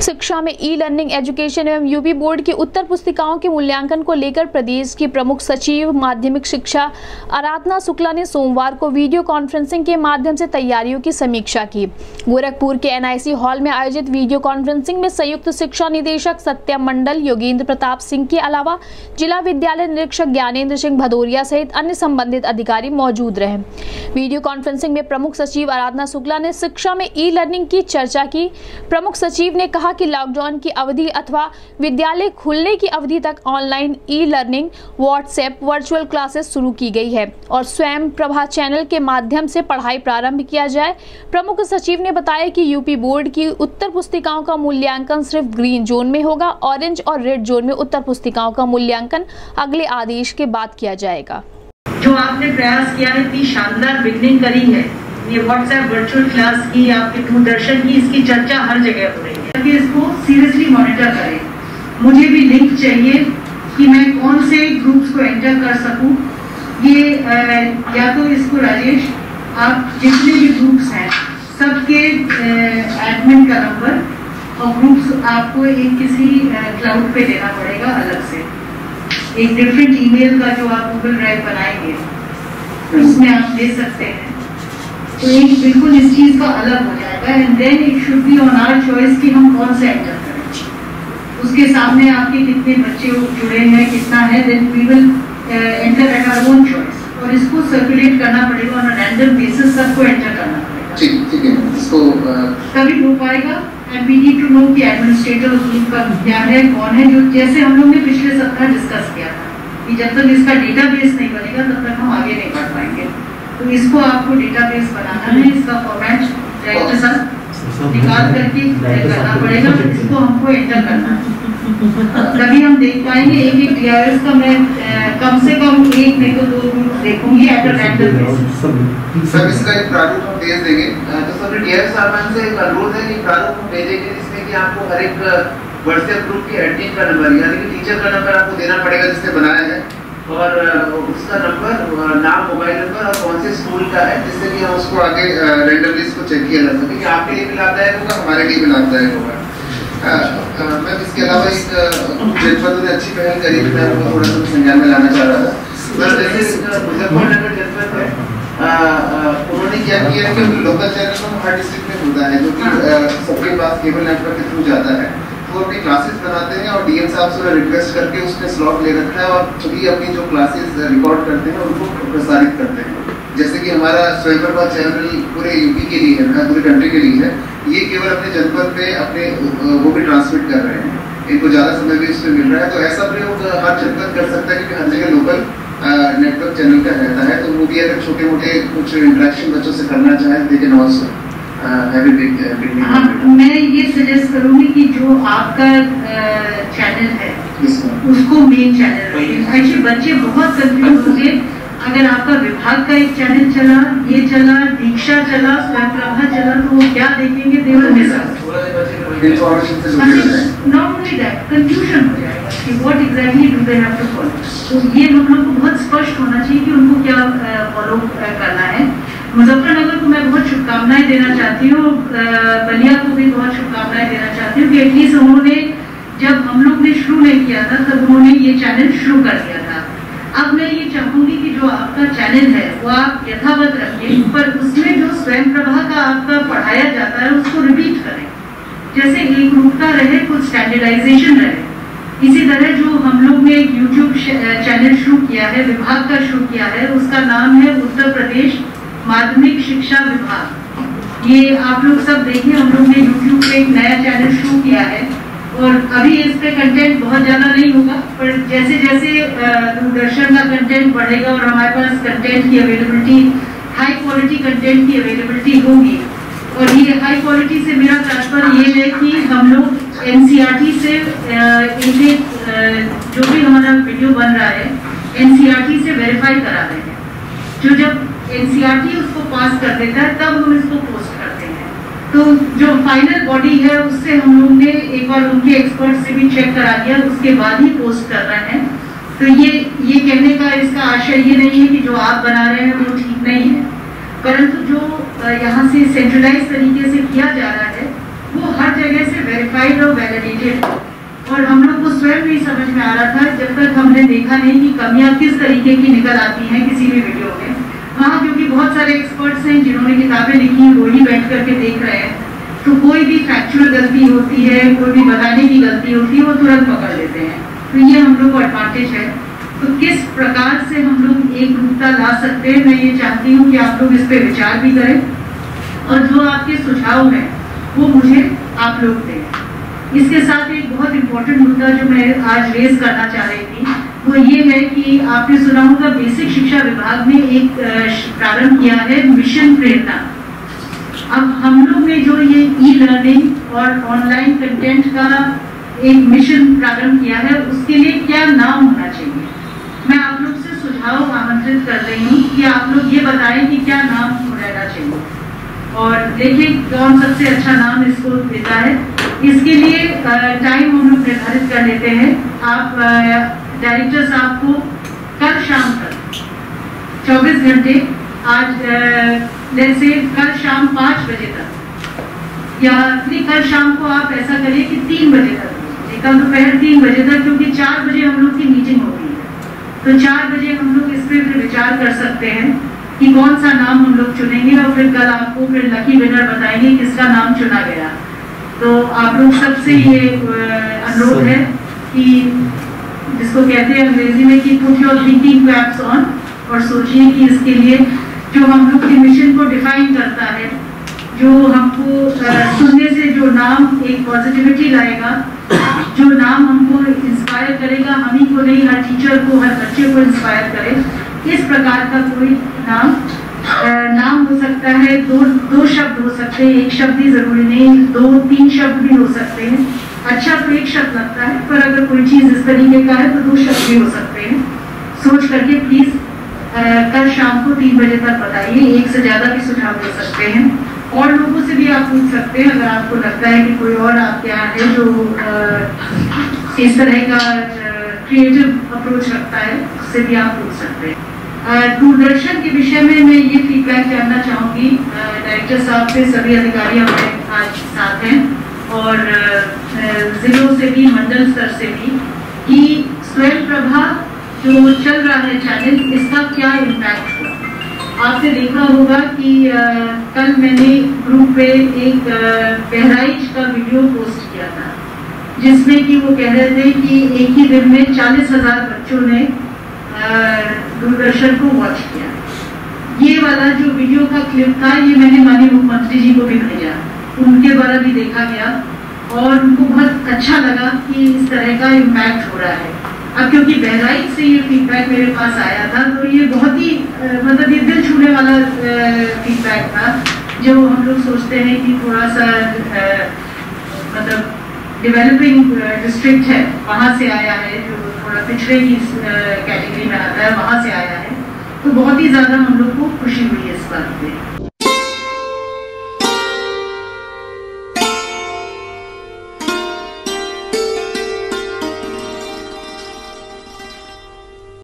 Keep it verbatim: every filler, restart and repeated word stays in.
शिक्षा में e learning education एवं यूपी बोर्ड की उत्तर पुस्तिकाओं के मूल्यांकन को लेकर प्रदेश की प्रमुख सचिव माध्यमिक शिक्षा आराधना शुक्ला ने सोमवार को वीडियो कॉन्फ्रेंसिंग के माध्यम से तैयारियों की समीक्षा की। गोरखपुर के एनआईसी हॉल में आयोजित वीडियो कॉन्फ्रेंसिंग में संयुक्त शिक्षा निदेशक सत्यम मंडल, योगेंद्र प्रताप सिंह के अलावा जिला विद्यालय निरीक्षक ज्ञानेंद्र सिंह भदौरिया सहित अन्य संबंधित अधिकारी मौजूद रहे। वीडियो कॉन्फ्रेंसिंग में प्रमुख सचिव आराधना शुक्ला ने शिक्षा में ई लर्निंग की चर्चा की। प्रमुख सचिव ने कहा कि लॉकडाउन की अवधि अथवा विद्यालय खुलने की अवधि तक online e learning, WhatsApp, virtual classes शुरू की गई है और स्वयं प्रभा चैनल के माध्यम से पढ़ाई प्रारंभ किया जाए। प्रमुख सचिव ने बताया कि यूपी बोर्ड की उत्तर पुस्तिकाओं का मूल्यांकन सिर्फ ग्रीन जोन में होगा। ऑरेंज और रेड जोन में उत्तर पुस्तिकाओं का मूल्यांकन अगले आदेश के बाद किया जाएगा। जो आपने प्रयास किया है, इतनी शानदार बिगनिंग करी है, ये व्हाट्सएप वर्चुअल क्लास की, आपके दूरदर्शन की, इसकी चर्चा हर जगह हो रही है कि इसको सीरियसली मॉनिटर करें। मुझे भी लिंक चाहिए कि मैं कौन से ग्रुप्स को एंटर कर सकूं। ये आ, या तो इसको राजेश, आप जितने भी ग्रुप्स हैं सबके एडमिन का नंबर और ग्रुप्स आपको एक किसी क्लाउड पे देना पड़ेगा अलग से, एक डिफरेंट ईमेल का जो आप गूगल ड्राइव बनाएंगे उसमें आप दे सकते हैं। तो एक बिल्कुल इस चीज का अलग हो जाएगा and then it should be on our choice कि हम कौन सा एंटर करें। उसके सामने आपके कितने बच्चे जुड़े हैं, कितना है, then we will enter at our own choice और इसको सर्कुलेट करना पड़ेगा ऑन अ रैंडम बेसिस, सबको एंटर करना पड़ेगा। ठीक ठीक है, इसको तभी हो पाएगा and we need to know कि एडमिनिस्ट्रेटर उनका क्या है, कौन है, जो जैसे हम लोग ने पिछले सप्ताह डिस्कस किया था कि जब तक इसका डेटाबेस नहीं बनेगा तब तक हम आगे नहीं बढ़ पाएंगे। तो इसको आपको डेटाबेस बनाना है, इसका फॉर्मेट डायरेक्टर साहब निकाल करके करना पड़ेगा, इसको हमको एंटर करना है, तभी हम देख पाएंगे। एक एक डीआरएस का मैं कम से कम एक नहीं तो दो देखूंगी at a random basis. Sir इसका एक प्रारूप हम भेज देंगे, तो सर डीआरएस साहब से एक अनुरोध है कि प्रारूप हम भेजेंगे जिसमें कि आपको हर एक व्हाट्सएप ग्रुप के एडमिन का नंबर यानी कि टीचर का नंबर आपको देना पड़ेगा जिसने बनाया है, और उसका नंबर, नाम, मोबाइल नंबर और कौन से स्कूल का है, जिससे कि हम उसको आगे रैंडमली इसको चेक किया जा सके कि आपके लिए भी लाभदायक होगा, हमारे लिए भी लाभदायक होगा। मैम इसके अलावा एक जनपद ने अच्छी पहल करी है, मैं वो थोड़ा सा संज्ञान में लाना चाह रहा था। सर जैसे मुजफ्फरनगर जनपद है, उन्होंने क्या किया है कि लोकल चैनल हर डिस्ट्रिक्ट में होता है जो कि सबके पास केबल नेटवर्क के थ्रू जाता है, वो अपनी क्लासेस बनाते हैं और डीएम साहब से रिक्वेस्ट करके उसने स्लॉट ले रखा है और सभी अपनी जो क्लासेस रिकॉर्ड करते हैं उनको प्रसारित करते हैं। जैसे कि हमारा स्वयं प्रभा चैनल पूरे यूपी के लिए है, पूरी कंट्री के लिए है, ये केवल अपने जनपद पे अपने वो भी ट्रांसमिट कर रहे हैं, इनको ज़्यादा समय भी इसमें मिल रहा है। तो ऐसा प्रयोग हर जनपद कर सकता है क्योंकि हर जगह लोकल नेटवर्क चैनल का रहता है, तो वो भी अगर छोटे मोटे कुछ इंटरेक्शन बच्चों से करना चाहें दे कैन ऑल्सो। हाँ, मैं ये सजेस्ट करूंगी कि जो आपका चैनल है उसको मेन चैनल रखें। एक्चुअली बच्चे बहुत कंफ्यूज होंगे अगर आपका विभाग का एक चैनल चला, ये चला, दीक्षा चला, स्वयं प्रभा चला, तो वो क्या देखेंगे, they will miss out. Not only that, confusion हो जाएगा कि what exactly do they have to follow. तो ये हम लोग को बहुत स्पष्ट होना चाहिए कि उनको क्या फॉलो करना है। मुजफ्फरनगर को मैं बहुत शुभकामनाएं देना चाहती हूँ, बलिया को भी बहुत शुभकामनाएं देना चाहती हूँ कि एटलीस्ट उन्होंने, जब हम लोग ने शुरू नहीं किया था तब उन्होंने ये चैनल शुरू कर दिया था। अब मैं ये चाहूंगी कि जो आपका चैनल है वो आप यथावत रखिए, पर उसमें जो स्वयं प्रभा का आपका पढ़ाया जाता है उसको रिपीट करें, जैसे एक रूपता रहे, कुछ स्टैंडर्डाइजेशन रहे। इसी तरह जो हम लोग ने एक यूट्यूब चैनल शुरू किया है, विभाग का शुरू किया है, उसका नाम है उत्तर प्रदेश माध्यमिक शिक्षा विभाग। ये आप लोग सब देखिए, हम लोग ने यूट्यूब पे एक नया चैनल शुरू किया है और अभी इस पे कंटेंट बहुत ज्यादा नहीं होगा, पर जैसे जैसे दूरदर्शन का कंटेंट बढ़ेगा और हमारे पास कंटेंट की अवेलेबिलिटी, हाई क्वालिटी कंटेंट की अवेलेबिलिटी होगी। और ये हाई क्वालिटी से मेरा तात्पर्य ये है कि हम लोग एनसीईआरटी से एक एक जो भी हमारा वीडियो बन रहा है एनसीईआरटी से वेरीफाई करा रहे हैं। जो जब एनसीईआरटी उसको पास कर देता है तब हम इसको पोस्ट करते हैं। तो जो फाइनल बॉडी है उससे हम लोग ने एक बार उनके एक्सपर्ट से भी चेक करा दिया, उसके बाद ही पोस्ट कर रहे हैं। तो ये ये कहने का इसका आशय ये नहीं है कि जो आप बना रहे हैं वो ठीक नहीं है, परंतु जो यहाँ से सेंट्रलाइज तरीके से किया जा रहा है वो हर जगह से वेरीफाइड और रिजल्ट नहीं समझ में आ रहा था जब तक हमने देखा नहीं कि कमियां किस तरीके की निकल आती हैं किसी भी वीडियो में। वहाँ क्योंकि बहुत सारे एक्सपर्ट्स हैं जिन्होंने किताबें लिखी हैं, वो ही बैठ करके देख रहे हैं, तो कोई भी फैक्चुअल गलती होती है, कोई भी बताने की गलती होती है, वो तुरंत पकड़ लेते हैं। तो ये हम लोग को एडवांटेज है। तो किस प्रकार से हम लोग एक रूपता ला सकते हैं, मैं ये चाहती हूँ कि आप लोग इस पर विचार भी करें और जो आपके सुझाव हैं वो मुझे आप लोग दें। इसके साथ एक बहुत इम्पोर्टेंट मुद्दा जो मैं आज रेज करना चाह रही थी वो ये है कि आपने सुना होगा बेसिक शिक्षा विभाग ने एक प्रारंभ किया है मिशन प्रेरणा। अब हम लोग ने जो ये ई लर्निंग और ऑनलाइन कंटेंट का एक मिशन प्रारंभ किया है, उसके लिए क्या नाम होना चाहिए? मैं आप लोग से सुझाव आमंत्रित कर रही हूँ कि आप लोग ये बताएं कि क्या नाम रहना चाहिए और देखिए कौन सबसे अच्छा नाम इसको देता है। इसके लिए टाइम हम लोग निर्धारित कर लेते हैं। आप डायरेक्टर साहब को कल शाम तक चौबीस घंटे, आज जैसे कल शाम पाँच बजे तक या नहीं, कल शाम को आप ऐसा करिए कि तीन बजे तक, कल दोपहर तीन बजे तक, क्योंकि चार बजे हम लोग की मीटिंग होती है, तो चार बजे हम लोग इस पर फिर विचार कर सकते हैं कि कौन सा नाम हम लोग चुनेंगे और फिर कल आपको फिर लकी विनर बताएंगे किसका नाम चुना गया। तो आप लोग सबसे ये अनुरोध है कि जिसको कहते हैं अंग्रेजी में कि put your thinking caps on, और सोचिए कि इसके लिए जो हम लोग के मिशन को डिफाइन करता है, जो हमको सुनने से जो नाम एक पॉजिटिविटी लाएगा, जो नाम हमको इंस्पायर करेगा, हम ही को नहीं हर टीचर को, हर बच्चे को इंस्पायर करे, इस प्रकार का कोई नाम नाम हो सकता है। दो दो शब्द हो सकते हैं, एक शब्द ही जरूरी नहीं, दो तीन शब्द भी हो सकते हैं। अच्छा तो एक शब्द लगता है, पर अगर कोई चीज इस तरीके का है तो दो शब्द भी हो सकते हैं। सोच करके प्लीज कल शाम को तीन बजे तक बताइए। एक से ज्यादा भी सुझाव दे सकते हैं और लोगों से भी आप पूछ सकते हैं अगर आपको लगता है कि कोई और आपके यहाँ है जो आ, इस तरह का क्रिएटिव अप्रोच रखता है, उससे भी आप पूछ सकते हैं। दूरदर्शन के विषय में मैं ये फीडबैक जानना चाहूँगी डायरेक्टर साहब से, सभी अधिकारी हमारे आज साथ हैं और जिलों से भी, मंडल स्तर से भी, कि स्वयं प्रभा जो चल रहा है चैनल, इसका क्या इम्पैक्ट हुआ। आपने देखा होगा कि आ, कल मैंने ग्रुप पे एक बहराइच का वीडियो पोस्ट किया था जिसमें कि वो कह रहे थे कि एक ही दिन में चालीस हजार बच्चों ने दूरदर्शन को वॉच किया। ये वाला जो वीडियो का क्लिप था ये मैंने माननीय मुख्यमंत्री जी को भी भेजा, उनके द्वारा भी देखा गया और उनको बहुत अच्छा लगा कि इस तरह का इम्पैक्ट हो रहा है। अब क्योंकि बहराइच से ये फीडबैक मेरे पास आया था तो ये बहुत ही मतलब ये दिल छूने वाला फीडबैक था, जो हम लोग सोचते हैं कि थोड़ा सा मतलब डेवलपिंग डिस्ट्रिक्ट है, वहाँ से आया है, जो थोड़ा पिछड़े की कैटेगरी में आता है, वहाँ से आया है, तो बहुत ही ज़्यादा हम लोग को खुशी हुई है इस बात पे।